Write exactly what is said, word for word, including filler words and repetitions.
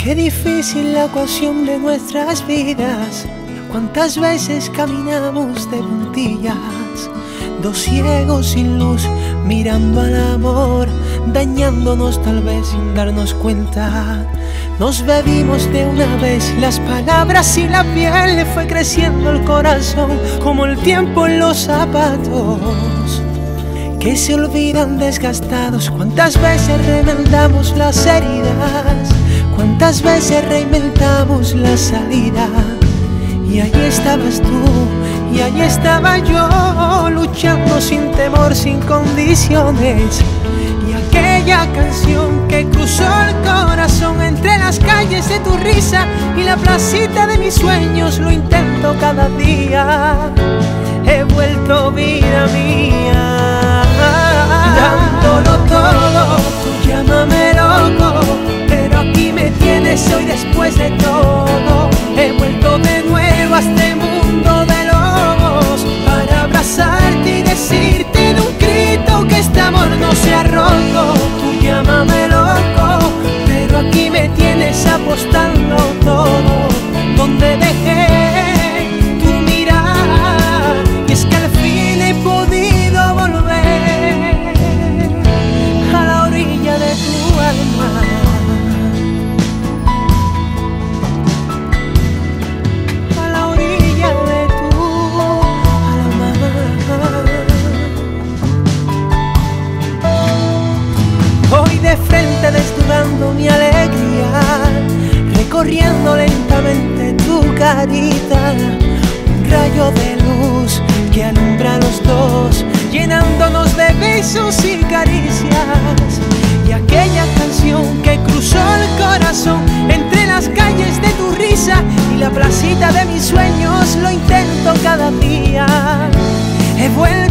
Qué difícil la ecuación de nuestras vidas. Cuántas veces caminamos de puntillas, dos ciegos sin luz, mirando al amor, dañándonos tal vez sin darnos cuenta. Nos bebimos de una vez las palabras y la piel, le fue creciendo el corazón como el tiempo en los zapatos que se olvidan desgastados. Cuántas veces remendamos las heridas, cuántas veces reinventamos la salida. Y allí estabas tú, y allí estaba yo, luchando sin temor, sin condiciones. Y aquella canción que cruzó el corazón entre las calles de tu risa y la placita de mis sueños, lo intento cada día. He vuelto vida mía, dándolo todo, tú llámame loco, pero aquí me tienes hoy después de todo. He vuelto de nuevo a este mundo de lobos para abrazarte y decirte de un grito que este amor no se ha roto. Tú llámame loco, pero aquí me tienes apostando todo. Donde dejé tu mirar, y es que al fin he podido volver a la orilla de tu alma. De frente desnudando mi alegría, recorriendo lentamente tu carita, un rayo de luz que alumbra a los dos, llenándonos de besos y caricias. Y aquella canción que cruzó el corazón entre las calles de tu risa y la placita de mis sueños, lo intento cada día. He vuelto